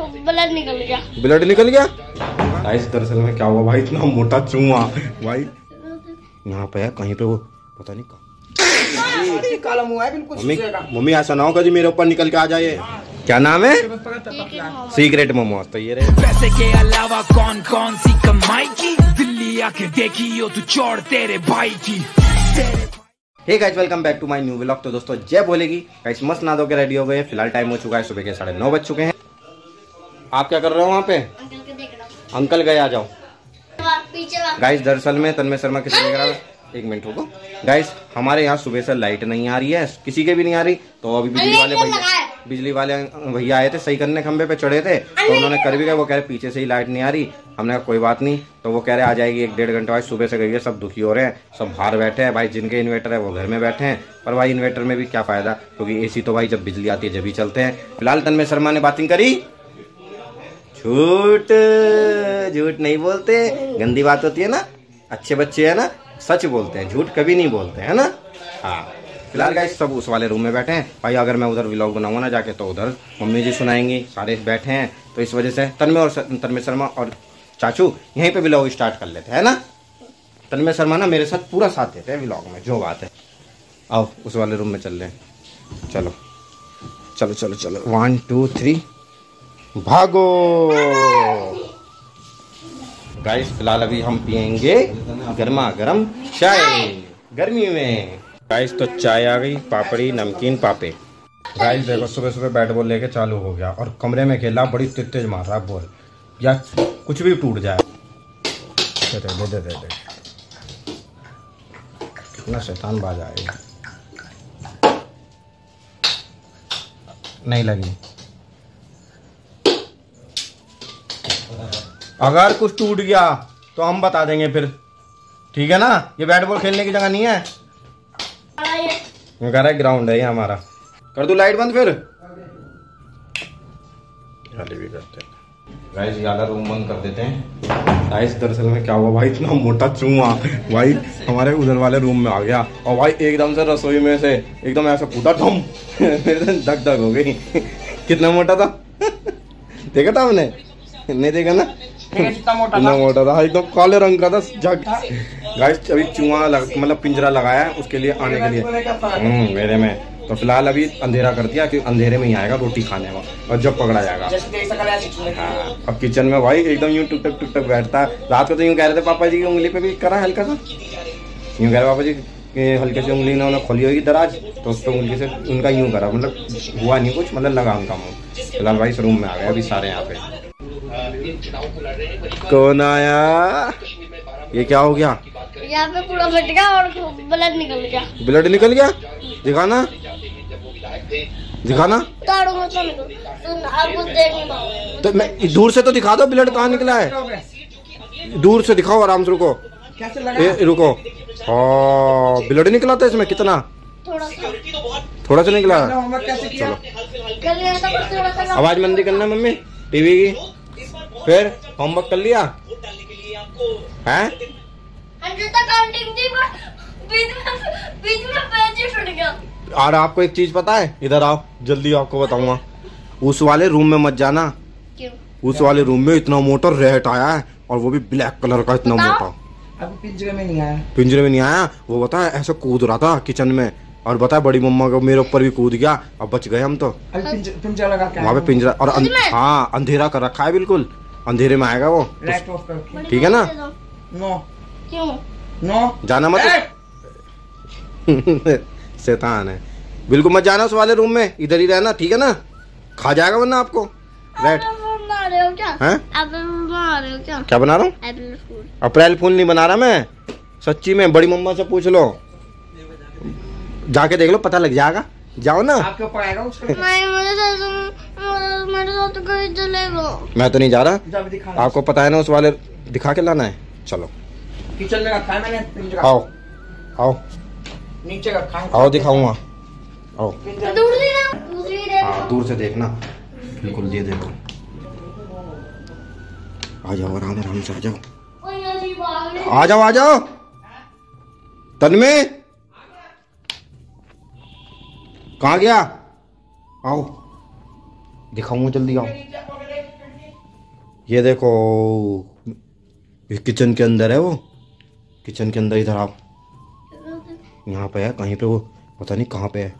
Blood निकल गया। Blood निकल गया। गाइस दरअसल में क्या हुआ भाई, इतना मोटा चूहा भाई यहाँ पे है कहीं पे, वो पता नहीं कहाँ। काला मुंह है बिल्कुल। मम्मी ऐसा ना होगा जी मेरे ऊपर निकल के आ जाए। क्या नाम है? सीक्रेट मोमोज। तो ये रहे। पैसे के अलावा कौन कौन सी कमाई की, दिल्ली आके देखी हो तू चौड़ तेरे भाई की। Hey guys welcome back to my new vlog. तो दोस्तों जय बोलेगी गाइस, मस्त नहा धो के रेडी हो गए। फिलहाल टाइम हो चुका है सुबह के 9:30 बज चुके हैं। आप क्या कर रहे हो वहाँ पे? अंकल गए, आ जाओ। गाइस दरअसल में तन्मय शर्मा किसी देख रहा है, एक मिनट रुको। गाइस हमारे यहाँ सुबह से लाइट नहीं आ रही है, किसी के भी नहीं आ रही। तो अभी बिजली वाले भैया आए थे, सही करने खंबे पे चढ़े थे, तो उन्होंने कर भी गए। वो कह रहे पीछे से ही लाइट नहीं आ रही। हमने कहा कोई बात नहीं, तो वो कह रहे आ जाएगी 1-1.5 घंटा। भाई सुबह से गई है, सब दुखी हो रहे हैं, सब बाहर बैठे हैं भाई। जिनके इन्वर्टर है वो घर में बैठे हैं, पर भाई इन्वर्टर में भी क्या फायदा, क्योंकि एसी तो भाई जब बिजली आती है जब ही चलते हैं। फिलहाल तन्मय शर्मा ने बातिंग करी। झूठ झूठ नहीं बोलते, गंदी बात होती है ना। अच्छे बच्चे है ना, सच बोलते हैं, झूठ कभी नहीं बोलते है ना। हाँ फिलहाल गाइस सब उस वाले रूम में बैठे हैं भाई। अगर मैं उधर व्लॉग बनाऊंगा ना जाके, तो उधर मम्मी जी सुनाएंगी, सारे बैठे हैं। तो इस वजह से तन्मय शर्मा और चाचू यहीं पे व्लॉग स्टार्ट कर लेते हैं ना। तन्मय शर्मा ना मेरे साथ पूरा साथ देते हैं व्लॉग में, जो बात है। आओ उस वाले रूम में चल रहे हैं। चलो चलो चलो चलो 1 2 3 भागो। गाइस फिलहाल अभी हम पियेंगे गर्मा गर्म चाय गर्मी में। गाइस तो चाय आ गई, पापड़ी नमकीन पापे। गाइस देखो सुबह सुबह बैट बॉल लेके चालू हो गया और कमरे में खेला, बड़ी तेज मार रहा है बॉल, या कुछ भी टूट जाए। दे दे कितना शैतान बाज आएगा। नहीं लगी। अगर कुछ टूट गया तो हम बता देंगे फिर, ठीक है ना। ये बैट बॉल खेलने की जगह नहीं है, कह रहा है ग्राउंड है ये हमारा। कर दूं लाइट बंद फिर? खाली भी करते हैं गाइस, ज्यादा रूम बंद कर देते हैं। गाइस दरअसल में क्या हुआ भाई, इतना मोटा चूहा भाई हमारे उधर वाले रूम में आ गया, और भाई एकदम से रसोई में से एकदम ऐसा कूदा, धम धक धक हो गई। कितना मोटा था देखा था हमने? नहीं देखा ना, इतना मोटा था एकदम काले रंग का था जग। गाइस अभी चूहा मतलब पिंजरा लगाया है उसके लिए आने के लिए मेरे में। तो फिलहाल अभी अंधेरा कर दिया कि अंधेरे में ही आएगा रोटी खाने में, और जब पकड़ा जाएगा। हाँ अब किचन में भाई एकदम यूं टुक टक बैठता है। रात को तो यूं कह रहे थे पापा जी की उंगली पे भी करा हल्का सा, यूं कह रहे पापा जी हल्के से उंगली ने खोली होगी दराज, तो उस पर उंगली से उनका यूं करा, मतलब हुआ नहीं कुछ, मतलब लगा उनका मुँह। फिलहाल भाई इस रूम में आ गए अभी सारे यहाँ पे। कौन आया? ये क्या हो गया? यहाँ पे पूरा फट गया और ब्लड निकल गया। ब्लड निकल गया? दिखाना दिखाना। तो मैं दूर से तो दिखा दो, ब्लड कहाँ निकला है? दूर से दिखाओ, आराम से रुको। रुको। हाँ ब्लड निकला था इसमें, कितना? थोड़ा सा निकला। चलो आवाज मंदी करना मम्मी टीवी की। फिर होमवर्क कर लिया है? और आपको एक चीज पता है, इधर आओ जल्दी आपको बताऊंगा। उस वाले रूम में मत जाना। क्यों? उस वाले रूम में इतना मोटा रेट आया है, और वो भी ब्लैक कलर का, इतना मोटा। अब पिंजरे में नहीं आया। पिंजरे में नहीं आया, वो बता ऐसे कूद रहा था किचन में, और बता बड़ी मम्मा को मेरे ऊपर भी कूद गया। अब बच गए हम तो। पिंजरा लगा के वहाँ पे पिंजरा, और हाँ अंधेरा कर रखा है, बिल्कुल अंधेरे में आएगा वो। ठीक है ना? नो क्यों? नो जाना मत। शैतान है, बिल्कुल मत जाना उस वाले रूम में, इधर ही रहना, ठीक है ना? खा जाएगा वरना आपको। रेड क्या बना रहा हूँ? अप्रैल फूल नहीं बना रहा मैं, सच्ची में। बड़ी मम्मा से पूछ लो, जाके देख लो, पता लग जाएगा। जाओ ना। आपके ऊपर आएगा उसका। मेरे साथ तो कोई चलेगा। मैं तो नहीं जा रहा, आपको पता है ना उस वाले, दिखा के लाना है। चलो किचन में रखा है मैंने पिंजरा। आओ आओ नीचे रखा है, आओ दिखाऊंगा। आओ दूर दूर से देखना, बिल्कुल ये देखो। आ जाओ आराम से, आ जाओ आ जाओ आ जाओ। तन्मय कहाँ गया? आओ दिखाऊंगा, जल्दी आओ। ये देखो, इस किचन के अंदर है वो, किचन के अंदर। इधर आप, यहाँ पे है कहीं पे, वो पता नहीं कहाँ पे है।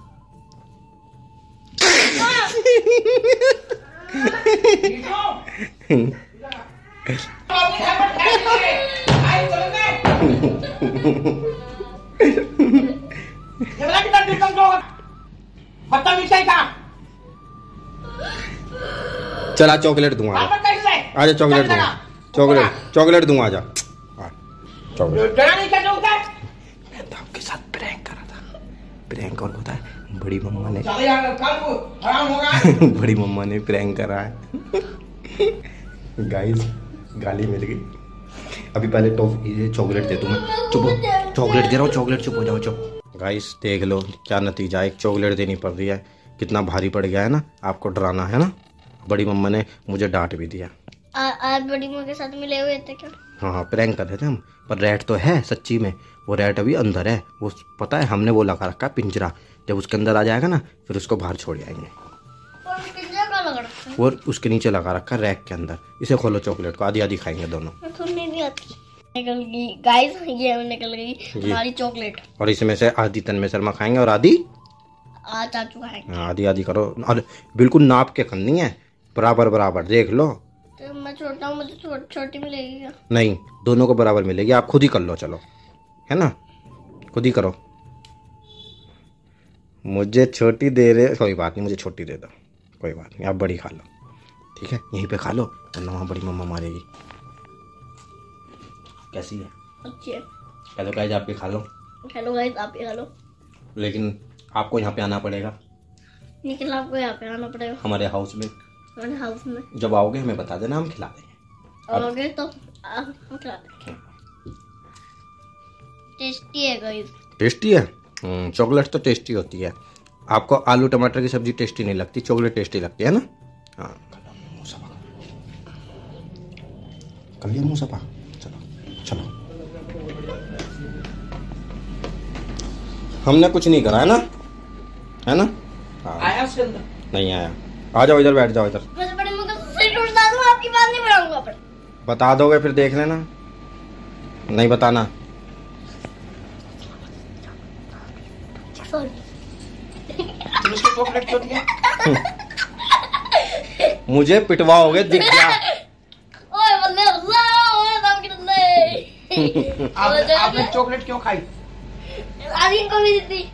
चला चॉकलेट दूंगा, आजा चॉकलेट दूंगा, चॉकलेट दूंगा, आजा चॉकलेट। आपके साथ प्रैंक करा था, प्रैंक और होता है, बड़ी मम्मा ने बड़ी मम्मा ने प्रैंक करा है। गाइस गाली मिल गई। अभी पहले ये चॉकलेट दे दूं मैं। चुप हो, चॉकलेट दे रहा हूँ, चॉकलेट, चुप हो जाओ, चुप। गाइस देख लो क्या नतीजा, एक चॉकलेट देनी पड़ रही है। कितना भारी पड़ गया है ना, आपको डराना है ना। बड़ी मम्मा ने मुझे डांट भी दिया। आज बड़ी मम्मा के साथ मिले हुए थे क्या? हाँ प्रैंक कर रहे थे हम, पर रैट तो है सच्ची में, वो रैट अभी अंदर है। वो पता है, हमने वो लगा रखा है पिंजरा, जब उसके अंदर आ जाएगा ना फिर उसको बाहर छोड़ जाएंगे। पिंजरा कहाँ लगा रखा है? वो उसके नीचे लगा रखा है रैक के अंदर। इसे खोलो, चॉकलेट को आधी आधी खाएंगे दोनों। नहीं आती। निकल गई गाइस, ये निकल गई हमारी चॉकलेट। और इसमें से आधी तन्मय शर्मा खाएंगे और आधी आज चाचू खाएंगे। आधी आधी करो, और बिल्कुल नाप के करनी है, बराबर बराबर। देख लो, तो मैं छोटा हूँ, मुझे छोटी मिलेगी क्या? नहीं, दोनों को बराबर मिलेगी। आप खुद ही कर लो, चलो, है ना, खुद ही करो। मुझे छोटी दे रहे, कोई बात नहीं, मुझे छोटी दे दो, कोई बात नहीं, आप बड़ी खा लो, ठीक है, यहीं पे खा लो, वरना वहाँ बड़ी मम्मा मारेगी। कैसी है? अच्छी है। हेलो गाइस, आप भी खा लो। हेलो गाइस, आप भी खा लो। लेकिन आपको यहाँ पे आना पड़ेगा। निकल, आपको यहाँ पे आना पड़ेगा हमारे हाउस में। हमारे हाउस में जब आओगे हमें बता देना, हम खिला देंगे। आओगे तो हम खिला देंगे। टेस्टी है गाइस। टेस्टी है? चॉकलेट तो टेस्टी होती है। आपको आलू टमाटर की सब्जी टेस्टी नहीं लगती, चॉकलेट टेस्टी लगती है ना। हाँ, कर लिया मुँह सफा। चलो चलो, हमने कुछ नहीं करा है ना, है ना। हाँ। आया उसके अंदर? नहीं आया। आ जाओ इधर, बैठ जाओ इधर। मैं बड़े मुंह से सिर उड़ दूंगा, आपकी बात नहीं बनाऊंगा। पर बता दोगे फिर देख लेना, नहीं बताना। तुम उसकी चॉकलेट क्यों दिया? मुझे पिटवाओगे, दिख गया। ओए बल्ले अल्लाह, ओए दाम के बल्ले। आपने चॉकलेट क्यों खाई? आदि को भी दी।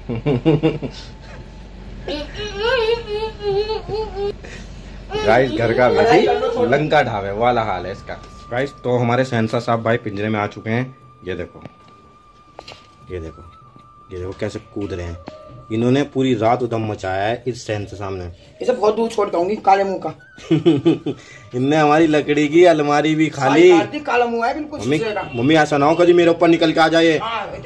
गाइस घर का लगी लंका ढाबे वाला हाल है इसका। गाइस तो हमारे शहंशाह साहब भाई पिंजरे में आ चुके हैं। ये देखो, ये देखो, ये देखो कैसे कूद रहे हैं। इन्होंने पूरी रात उधम मचाया है इस शहंशाह सामने। इसे बहुत दूर छोड़ दूंगी, काले मुंह का। इनने हमारी लकड़ी की अलमारी भी खाली। काला मुंह है बिल्कुल। मम्मी ऐसा ना हो कभी मेरे ऊपर निकल के आ जाए।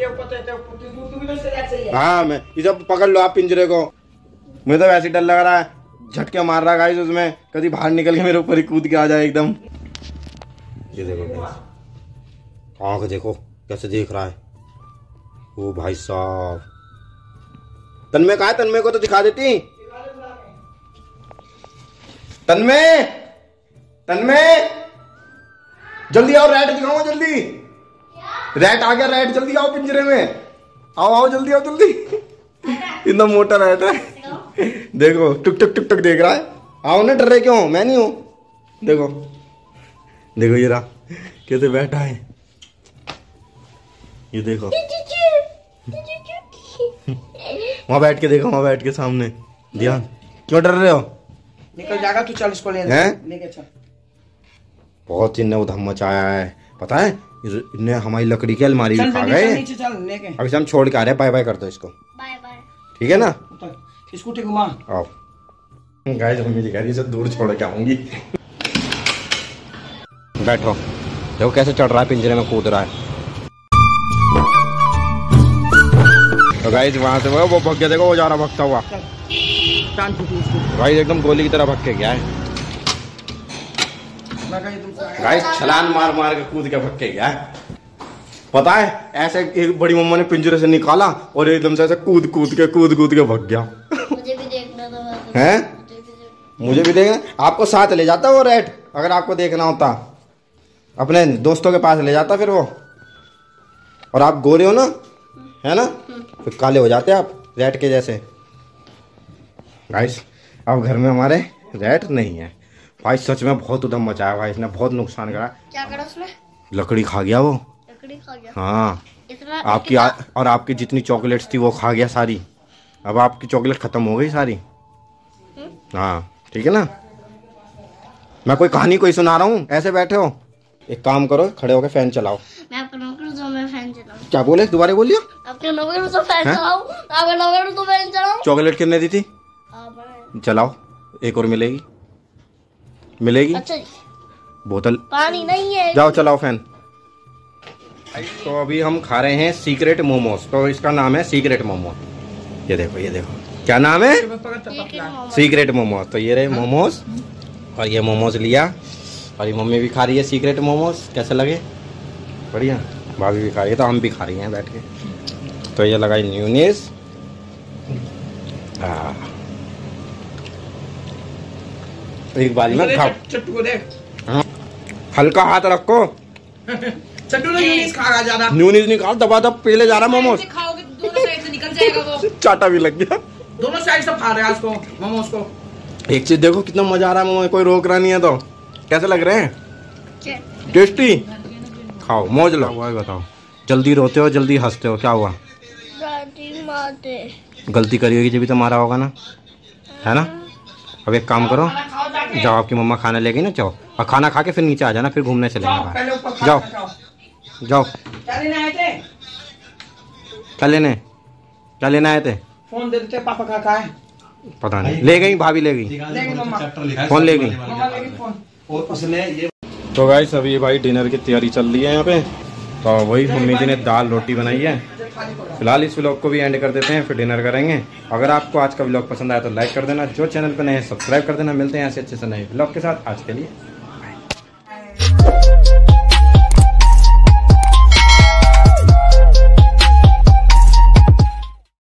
हाँ, मैं इसे पकड़ लो आप पिंजरे को। मुझे तो वैसे डर लग रहा है, झटके मार रहा है उसमें, कभी बाहर निकल के मेरे ऊपर ही कूद के आ जाए एकदम। ये देखो आँख देखो कैसे देख रहा है। ओ भाई साहब, तन्मय कहाँ है? तन्मय को तो दिखा देती। तन्मय, तन्मय जल्दी आओ, रैट दिखाओ जल्दी। रैट आ गया, रैट जल्दी आओ पिंजरे में। आओ आओ जल्दी आओ जल्दी। इतना मोटा रैट है, देखो टुक टुक टुक टुक देख रहा है। आओ ना, डर रहे क्यों? मैं नहीं हूँ। देखो देखो, ये रहा कैसे बैठा है, ये देखो। वहां बैठ के देखो, वहां बैठ के सामने। ध्यान, क्यों डर रहे हो? निकल जाएगा तू, चल इसको लेके चल। बहुत इनने उधम मचाया है, पता है। इनने हमारी लकड़ी की अलमारी भी खा गए। अभी से हम छोड़ के आ रहे हैं। बाय बाय कर दो इसको। बाय बाय, ठीक है ना। स्कूटी घुमा। आओ गाइस, मम्मी जी कह रही है दूर छोड़ के आऊंगी। बैठो, देखो कैसे चढ़ रहा है, पिंजरे में कूद रहा है। तो गाइस वहां से वो भग गया, देखो वो जा रहा भगता हुआ। गाइस एकदम गोली की तरह भग के गया है। गाइस छलान मार मार के कूद के भग के गया है। पता है, ऐसे एक बड़ी मम्मा ने पिंजरे से निकाला और एकदम से ऐसे कूद कूद के भग गया। मुझे भी देखना था। हैं? मुझे भी देखना, आपको साथ ले जाता वो रेट, अगर आपको देखना होता अपने दोस्तों के पास ले जाता फिर वो। और आप गोरे हो ना, है ना, फिर काले हो जाते आप रेट के जैसे। गाइस अब घर में हमारे रेट नहीं है भाई, सच में बहुत उधम मचाया भाई, इसने बहुत नुकसान करा। क्या करा उसने? लकड़ी खा गया वो, लकड़ी खा गया। हाँ इतना आपकी और आपकी जितनी चॉकलेट्स थी वो खा गया सारी। अब आपकी चॉकलेट खत्म हो गई सारी। हाँ ठीक है ना, मैं कोई कहानी कोई सुना रहा हूँ, ऐसे बैठे हो। एक काम करो, खड़े होकर फैन चलाओ। मैं आपका नौकर हूं, मैं फैन चलाऊं। क्या बोले, दोबारा बोलिए। आपके नौकर हूं तो फैन चलाऊं, आपका नौकर हूं तो फैन चलाऊं। चॉकलेट कितने दी थी? चलाओ, एक और मिलेगी, मिलेगी। अच्छा जी, बोतल पानी नहीं है। जाओ चलाओ फैन। तो अभी हम खा रहे हैं सीक्रेट मोमोज, तो इसका नाम है सीक्रेट मोमोज। ये देखो, ये देखो क्या नाम है, सीक्रेट मोमोज। तो ये रहे मोमोज, और ये मोमोज लिया, और ये मम्मी भी खा रही है सीक्रेट मोमोज। कैसे लगे? बढ़िया। भाभी भी खा रही है, तो हम भी खा रही हैं बैठ के। तो ये लगाई न्यूनीस। एक बारी में खाओ, चट्टू को देख, हल्का हाथ रखो। चट्टू ने न्यूनीस खा रहा ज्यादा। न्यूनीस नहीं खा, दबा दब पीले जा रहा मोमोज। खाओगे दोनों साइड से निकल जाएगा वो। चाटा भी लग गया, दोनों साइड से खा रहे हैं उसको, मोमोज को। एक चीज देखो कितना मजा आ रहा है मोमोज, कोई रोक रहा नहीं है। तो कैसे लग रहे हैं? टेस्टी। खाओ, मौज लो। भाई बताओ, जल्दी रोते हो जल्दी हंसते हो, क्या हुआ? दादी मारते। गलती करी होगी जब तो मारा होगा ना, है ना। अब एक काम करो, जाओ आपकी मम्मा खाना ले गई ना, जाओ और खाना खा के फिर नीचे आ जाना, फिर घूमने चलेंगे बाहर। जाओ जाओ। क्या लेने आए थे? क्या लेने, क्या लेने आए थे? फोन दे देते, पापा का कहा है? पता नहीं, ले गई भाभी, ले गई फोन, ले गई। मम्मा लेगी फोन। और उसने ये तो गाइस अभी भाई डिनर की तैयारी चल रही है यहाँ पे। तो वही मम्मी जी ने दाल रोटी बनाई है। फिलहाल इस व्लॉग को भी एंड कर देते हैं, फिर डिनर करेंगे। अगर आपको आज का व्लॉग पसंद आया तो लाइक कर देना, जो चैनल पे नए हैं सब्सक्राइब कर देना। मिलते हैं ऐसे अच्छे से नए व्लॉग के साथ, आज के लिए